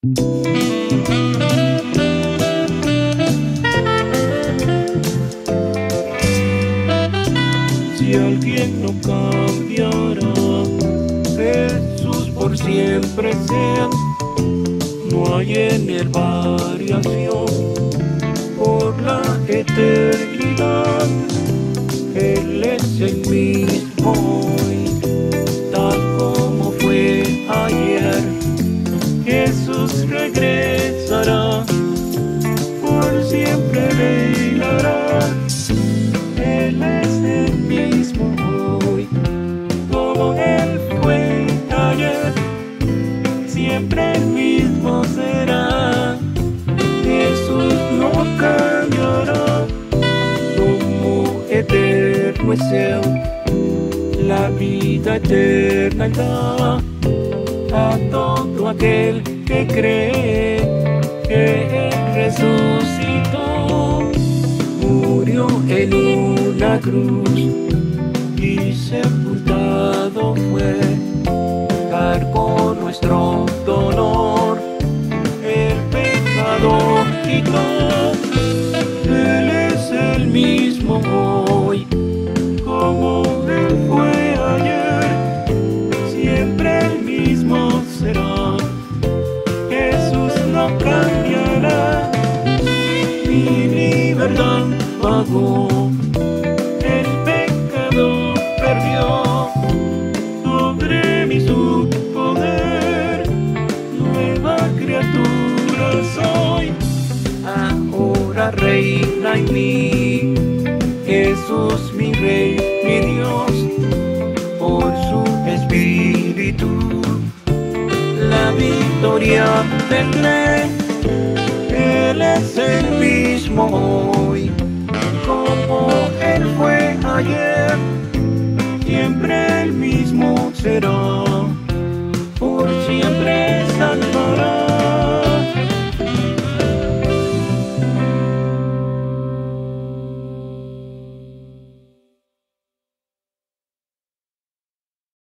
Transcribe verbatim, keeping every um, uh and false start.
Si alguien no cambiará, Jesús por siempre sea. No hay en él variación por la eternidad. Él es el mismo hoy, tal como fue ayer. Jesús regresará, por siempre reinará. Él es el mismo hoy, como Él fue ayer, siempre el mismo será. Jesús no cambiará, como eterno es Él, la vida eterna Él da a todo aquel que cree que Él resucitó. Murió en una cruz y sepultado fue, cargó nuestro dolor, el pecado quitó. Él es el mismo hoy, como Él fue ayer, siempre el mismo será. Jesús no cambiará, mi libertad pagó, el pecado perdió, sobre mí su poder, nueva criatura soy, ahora reina en mí. Jesús mi Rey, mi Dios, por su Espíritu la victoria tendré. Él es el mismo hoy, como Él fue ayer, siempre el mismo será.